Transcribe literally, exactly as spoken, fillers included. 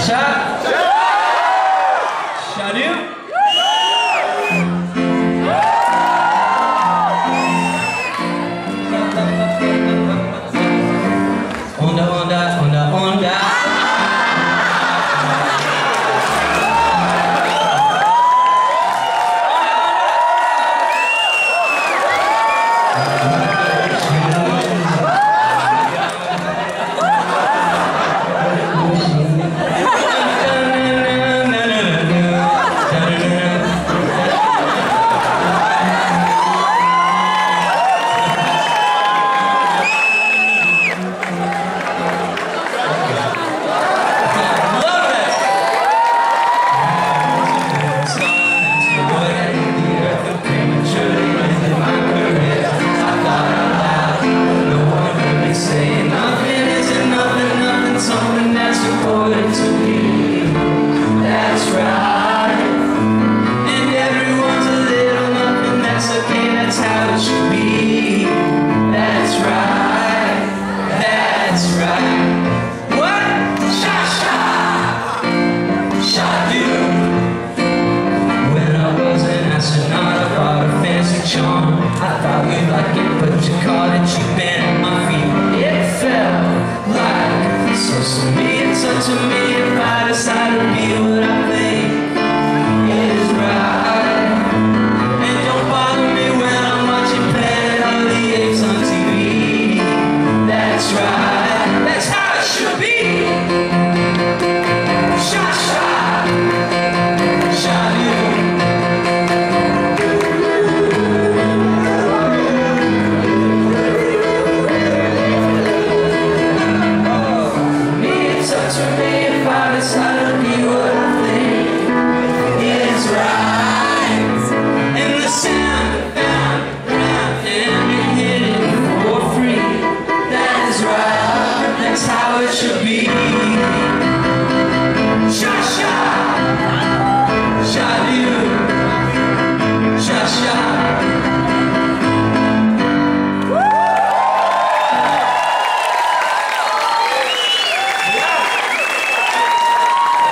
Sha? Sha do? Onda, onda, onda, onda. I thought you'd like it, but you caught it, you bent my feet. It felt like so sweet, such a me if I decide to be what I think is right. And don't bother me when I'm watching Planet of the Apes on T V. That's right, that's how it should be. Sha Sha, Sha do. How it should be.